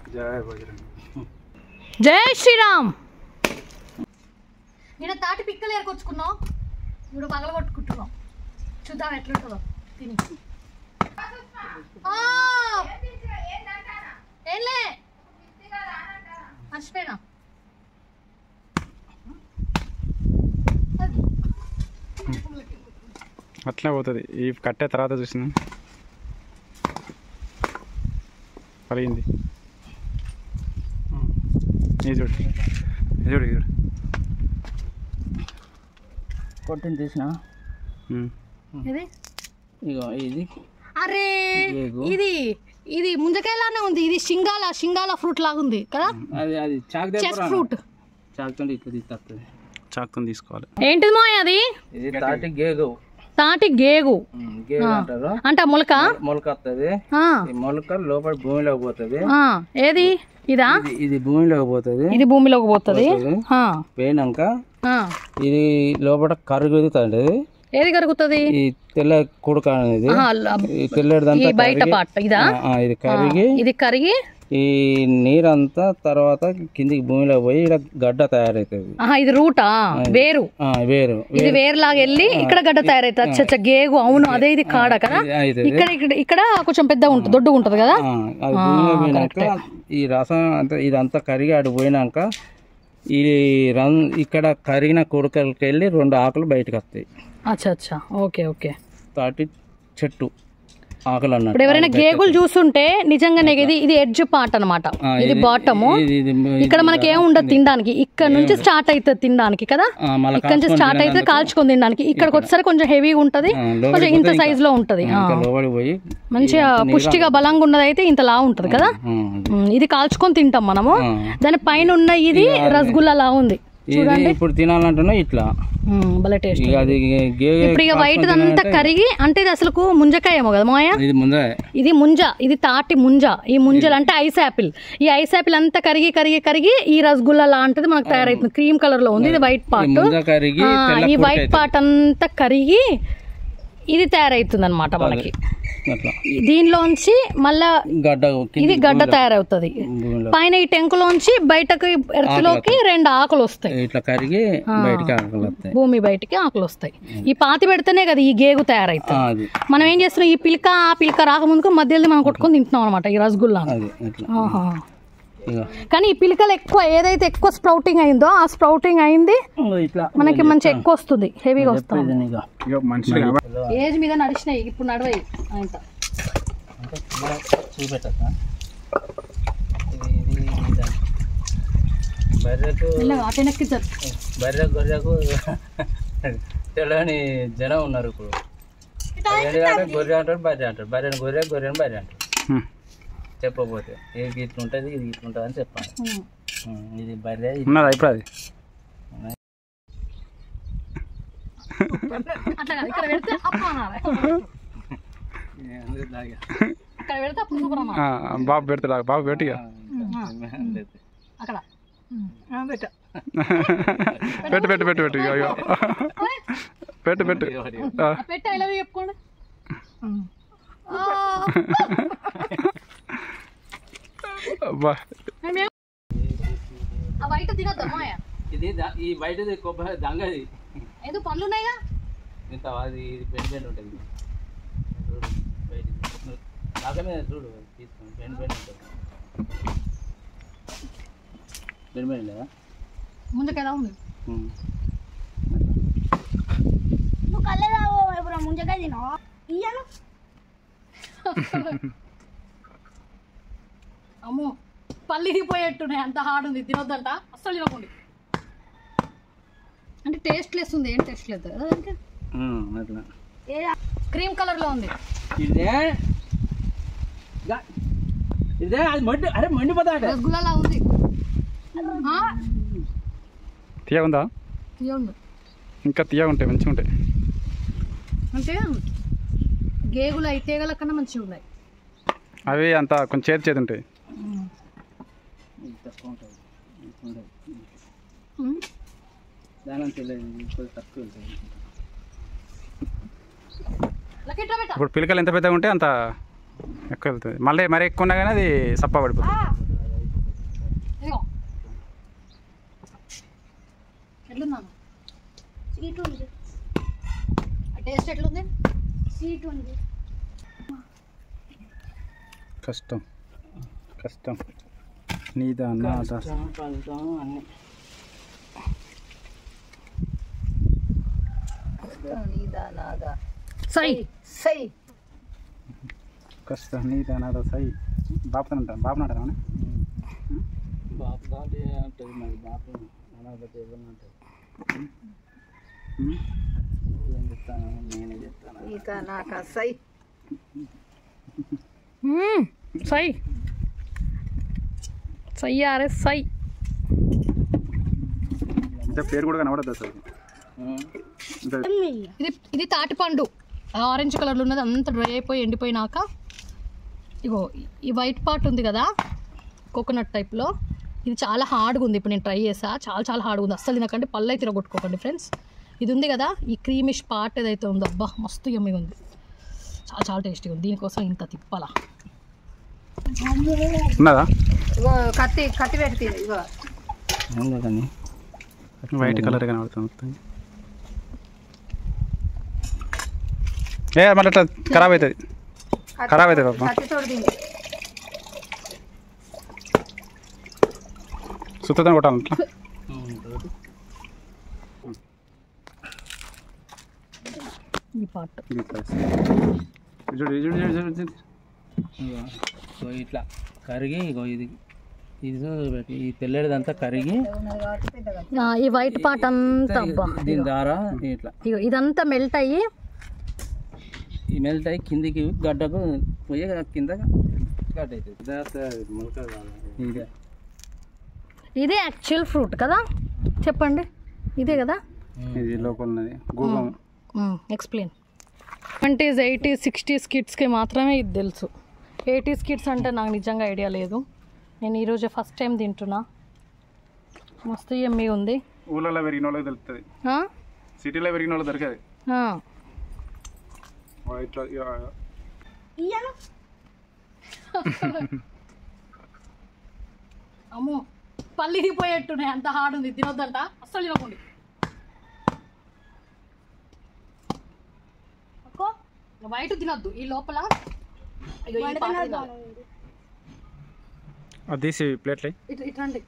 జై శ్రీరామ్. నేను తాటి పిక్కలు ఏరుకొచ్చుకున్నాం, ఇప్పుడు పగల కొట్టుకుంటున్నాం. చూద్దాం ఎట్లుంటుందో తిని. ఏంలే మర్చిపోయినా. అట్లే పోతుంది. ఈ కట్టే తర్వాత చూసిన పలిగింది. ఇది చూడు, ఇది చూడు, ఇది చూడు. కొట్టిన తీసిన ఇది ఇగో ఇది. అరే ఇది ఇది ముంజకాయలానే ఉంది. ఇది షింగాల ఫ్రూట్ లాగా ఉంది కదా. అది చాక్ ఫ్రూట్. చాక్తో ఇట్లా తీస్తుంది. చాక్తో తీసుకోవాలి. ఏంటిది మోయ అది? ఇది తాటి గేగు. తాటి గేగు అంటారు. అంటే మొలక వస్తుంది. ఈ మొలక లోపల భూమిలోకి పోతుంది. ఏది ఇదా? ఇది భూమిలోకి పోతుంది. ఇది భూమిలోకి పోతుంది. పోయినాక ఇది లోపల కరుగుతుంది. ఏది కరుగుతుంది? ఈ తెల్ల కుడుక అనేది తెల్లటిదంతా బయట పార్ట్ ఇదా? ఇది కరిగి ఇది కరిగి ఈ నీరంతా తర్వాత కిందికి భూమిలో పోయి ఇక్కడ గడ్డ తయారైతుంది. ఇది రూటా? వేరు. ఇది వేరులాగా వెళ్ళి ఇక్కడ గడ్డ తయారైతుంది. అచ్చ గేగు. అవును, అదే. ఇది కాడ కదా. ఇక్కడ కొంచెం పెద్ద ఉంటుంది, దొడ్డుగా ఉంటది కదా. అది భూమిలో పోయినాక ఈ రసం అంతా ఇదంతా కరిగి ఆడు పోయినాక ఈ ఇక్కడ కరిగిన కొడుకలకి వెళ్ళి 2 ఆకులు బయటకు వస్తాయి. అచ్చా ఓకే ఓకే. తాటి చెట్టు ఆకులు అన్నట్టు. ఇప్పుడు ఎవరైనా గేగులు చూస్తుంటే నిజంగానే ఇది ఎడ్జ్ పార్ట్ అనమాట. ఇది బాటము. ఇక్కడ మనకి ఏం ఉండదు తినడానికి. ఇక్కడ నుంచి స్టార్ట్ అవుతుంది తినడానికి కదా. ఇక్కడ నుంచి స్టార్ట్ అయితే కాల్చుకొని తినడానికి. ఇక్కడికి వచ్చేసరికి కొంచెం హెవీగా ఉంటది, కొంచెం ఇంత సైజ్ లో ఉంటది. మంచిగా పుష్టిగా బలంగా ఉన్నది అయితే ఇంతలా ఉంటది కదా. ఇది కాల్చుకొని తింటాం మనము. దాని పైన ఉన్న ఇది రసగుల్లా లా ఉంది చూడండి. ఇప్పుడు తినాలంటున్నా ఇట్లా భలే టేస్ట్. ఇప్పుడు ఇక వైట్ అంతా కరిగి అంటే ఇది అసలు ముంజకాయ ఏమో కదా మోయ. ఇది ముంజ, ఇది తాటి ముంజ. ఈ ముంజలు అంటే ఐస్ యాపిల్. ఈ ఐస్ యాపిల్ అంతా కరిగి కరిగి కరిగి ఈ రసగుల్లా లాంటిది మనకు తయారైతుంది. క్రీమ్ కలర్ లో ఉంది. ఇది వైట్ పార్ట్. ఈ వైట్ పార్ట్ అంతా కరిగి ఇది తయారైతుంది అనమాట మనకి. దీనిలోంచి మళ్ళా ఇది గడ్డ తయారవుతుంది. పైన ఈ టెంకులోంచి బయటకు ఎర్త్లోకి 2 ఆకులు వస్తాయి. ఇట్లా కరిగి భూమి బయటికి ఆకులు వస్తాయి. ఈ పాతి పెడితేనే కదా ఈ గేగు తయారైతుంది. మనం ఏం చేస్తున్నాం, ఈ పిల్క ఆ పిల్క రాకముందుకు మధ్యలో మనం కొట్టుకొని తింటున్నాం అనమాట ఈ రసగుల్లా. కానీ ఈ పిలికలు ఎక్కువ ఏదైతే ఎక్కువ స్ప్రౌటింగ్ అయిందో ఆ స్ప్రౌటింగ్ అయింది మనకి మంచి ఎక్కువ వస్తుంది, హెవీగా వస్తుంది. ఏజ్ మీద నడిచినాయి, ఇప్పుడు నడవాయి. బర్రె గొర్రెకు తెలియని జనం ఉన్నారు ఇప్పుడు. గొర్రె అంటారు, బర్రె అంటారు. బర్రెని గొర్రె, గొర్రెని బర్రె అంటారు. చెప్పబోతే ఇది ఇట్లుంటుంది, ఇది ఇట్లుంటుంది అని చెప్పాలి. ఇది బర్రె ఉన్నదా ఇప్పుడు? అది బాబు పెడతాడు. బాబు పెట్టిగా పెట్టు పెట్టు పెట్టు పెట్టు అయ్యో పెట్టు పెట్టు చెప్పుకోండి. ఇది ఈ బయటది కొబ్బరి దంగది ఏదో పళ్ళు ఉన్నాయిగా. ఇంత అది బెండ్ బెండ్ ఉంటుంది. దాకనే చూడు తీసుకుని బెండ్ బెండ్ ఉంటుంది. బెండ్ బెండ్ లేదా ముంజకాయ ఉంది. నువ్వు కళ్ళేదావో ఇప్పుడు ముంజకాయ తినవా? ఇయ్యను. అమ్మో పళ్ళు ఇరిగిపోయేట్టున్నాయి, అంత హార్డ్ ఉంది. తినొద్దంట అస్సలు తినకండి. అంటే టేస్ట్ లెస్ ఉంది. ఏం టేస్ట్ లేదు కదా దానికి. క్రీమ్ కలర్ లో ఉంది. ఇదే అది మండి. అరే మండిపోతా రసగుల్లా ఉంది. తీయ ఉందా? తీయ ఉంది. ఇంకా తీయ ఉంటాయి, మంచిగా ఉంటాయి. అంటే గేగులు అయితే గల కన్నా మంచిగా ఉన్నాయి. అవి అంత కొంచెం చేతి చేతి ఉంటాయి. ఇప్పుడు పిలకలు ఎంత పెద్దగా ఉంటే అంత ఎక్కువ వెళ్తుంది. మళ్ళీ మరి ఎక్కువ ఉన్నా కానీ అది సప్ప పడిపోతుంది. ఎట్లుందాను స్వీట్ ఉంది, టేస్ట్ ఎట్లుంది? స్వీట్ ఉంది. కష్టం కష్టం నీదా నాదా ఫలితం అన్నీ సై సై కష్టం నీదా నాదా సై బాపుతానంటాను బాపునంటారా బాపు దాంట్లో ఉంటుంది మరి బాపు అనాథ ఉంటుంది ఏం చెప్తాను నేనే చెప్తాను సై సై సై ఆర్ఎస్ సై. అంటే పేరు కూడా కనబడద్దు అసలు. ఇది తాటిపండు ఆరెంజ్ కలర్లో ఉన్నది, అంత డ్రై అయిపోయి ఎండిపోయినాక ఇగో ఈ వైట్ పార్ట్ ఉంది కదా కోకోనట్ టైప్లో, ఇది చాలా హార్డ్గా ఉంది. ఇప్పుడు నేను ట్రై చేసా, చాలా చాలా హార్డ్గా ఉంది. అస్సలు తినకండి, పళ్ళు అయితే తిరగొట్టుకోకండి ఫ్రెండ్స్. ఇది ఉంది కదా ఈ క్రీమిష్ పార్ట్ ఏదైతే ఉందో, అబ్బా మస్తు యమ్మీగా ఉంది, చాలా చాలా టేస్టీగా ఉంది. దీనికోసం ఇంత తిప్పాలా. ఉన్నదా ఇగో కత్తి కత్తి పెడితే ఇగో కానీ వైట్ కలర్ కనబడుతుంది. ఏ మళ్ళీ అట్లా ఖరాబ్ అవుతుంది, ఖరాబ్ అవుతుంది పాప. సుత్తతో కొట్టాలి అట్లా. ఈ పార్ట్ ఇట్లా కరిగి ఇగో ఇది ఇది ఈ తెల్లడిదంతా కరిగి ఈ వైట్ పార్ట్ అంతా దీని ద్వారా ఇట్లా ఇదంతా మెల్ట్ అయ్యి ఈ మెల్ట్ అయ్యి కిందికి గడ్డకు పోయి కింద గడ్డ అవుతుంది. ఇదే ఇదే యాక్చువల్ ఫ్రూట్ కదా, చెప్పండి ఇదే కదా. ఇది లోపల గూగం. ఎక్స్ప్లెయిన్. 70s 80s 60s కిడ్స్కి మాత్రమే ఇది తెలుసు. 80s కిడ్స్ అంటే నాకు నిజంగా ఐడియా లేదు. నేను ఈరోజు ఫస్ట్ టైం తింటున్నా, మస్తు యమ్మీ ఉంది. ఊళ్ళలో పెరిగిన వాళ్ళకి తెలుస్తుంది, సిటీలో పెరిగిన వాళ్ళకి దొరకదు. అమ్మో పళ్ళు ఇరిగిపోయేట్టున్నాయి, అంత హార్డ్ ఉంది, తినొద్దంట అస్సలు తినకండి. వైట్ తినొద్దు, ఈ లోపల అది తీసి ప్లేట్లే ఇట్లాంటి.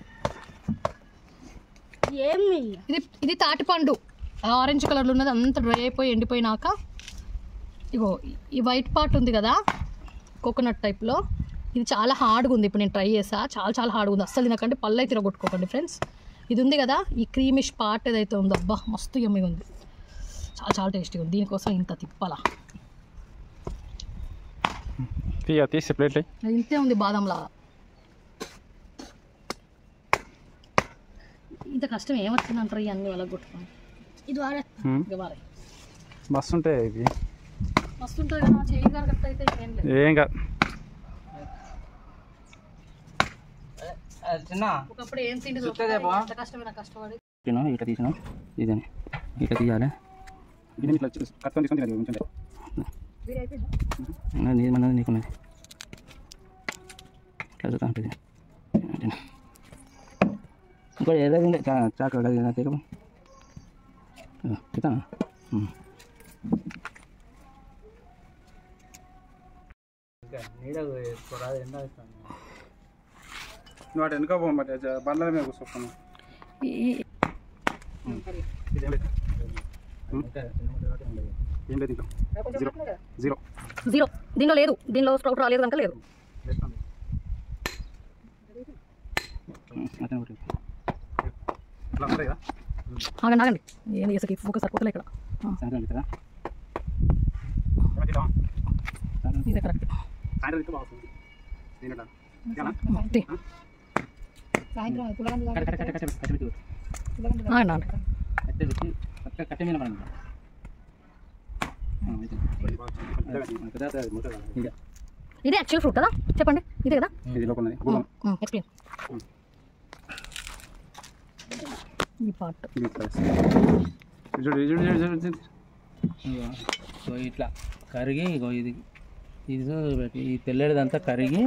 ఏమి ఇది తాటిపండు ఆరెంజ్ కలర్లో ఉన్నది, అంత డ్రై అయిపోయి ఎండిపోయినాక ఇగో ఈ వైట్ పార్ట్ ఉంది కదా కోకోనట్ టైప్లో, ఇది చాలా హార్డ్గా ఉంది. ఇప్పుడు నేను ట్రై చేసా, చాలా చాలా హార్డ్గా ఉంది. అస్సలు తినకండి, పళ్ళు అయితే తిరగొట్టుకోకండి ఫ్రెండ్స్. ఇది ఉంది కదా ఈ క్రీమిష్ పార్ట్ ఏదైతే ఉందో, అబ్బా మస్తు యమ్మీగా ఉంది, చాలా చాలా టేస్టీగా ఉంది. దీనికోసం ఇంత తిప్పాలా. తీసి ప్లేట్లే ఇంతే ఉంది బాదంలా. ఇంత కష్టం ఏమొచ్చిందంటారు ఇవన్నీ వాళ్ళకి కొట్టుకోండి. ఇది వాడే మస్తు ఉంటాయి ఇవి, మస్తు ఉంటుంది కదా. చేయి కరెక్ట్ అయితే ఏం లేదు, ఏం కాదు. చిన్న ఒకప్పుడు ఏం తిండి అంత కష్టమైన కష్టపడి ఇట్లా తీసిన ఇదని ఇట్లా తీయాలి. ఇట్లా కష్టం తీసుకొని తినాలి కొంచెం. మన నీకున్నది ఇట్లా ఉంటుంది. ఇంకో ఏదో చాకడ తీగ చెప్తాను. నువ్వు అటు వెనుక పో, మరి బండ్ల మీద కూర్చోను. ఏం లేదు, ఇంకా జీరో జీరో. దీనిలో లేదు, దీనిలో స్ప్రౌట్ రాలేదు కనుక లేదు. ఆగండి ఆగండి, ఏం చేసకి ఫోకస్ సరిపోతలే ఇక్కడ. ఇదే కరెక్ట్. ఇదే యాక్చువల్ ఫ్రూట్ కదా, చెప్పండి ఇదే కదా. ఎక్స్ప్లెయిన్. ఈ పార్ట్ ఇట్లా కరిగి ఇగో ఇది ఇది ఈ తెల్లడిదంతా కరిగి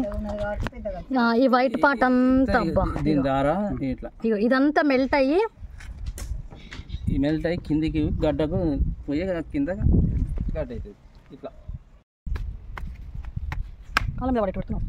ఈ వైట్ పార్ట్ అంతా దీని ద్వారా ఇట్లా ఇదంతా మెల్ట్ అయ్యి ఈ మెల్ట్ అయ్యి కిందికి గడ్డకు పోయి కింద గడ్డ అవుతుంది ఇట్లా కాలం మీద పడేట్టు పెడుతున్నావు.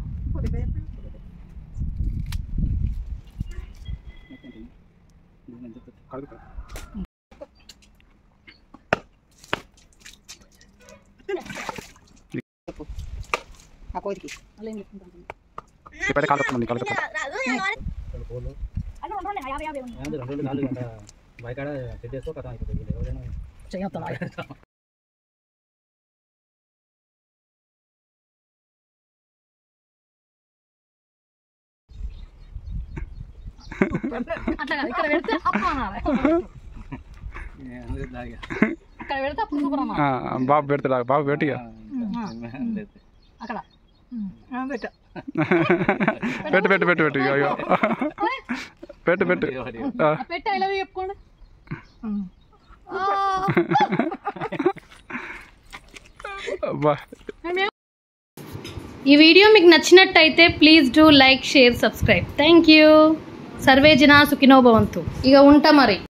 బయకాడ సెట్ చేసుకో కథ అయిపోతుంది ఎవరైనా చేయొద్దా అట్లా కాదు, ఇక్కడ పెడితే అప్పు అనాలి. అక్కడ పెడితే అప్పుడు సూపర్ అనాలి. బాబు పెడతాడు, బాబు పెట్టిగా అక్కడ పెట్టు పెట్టు పెట్టు పెట్టు పెట్టు అయ్యో పెట్టు పెట్టు పెట్టి ఐ లవ్ యూ చెప్పుకోండి. ఈ వీడియో మీకు నచ్చినట్టయితే please do like, share, subscribe. Thank you. సర్వే జనా సుఖినో భవంతు. ఇక ఉంటా మరి.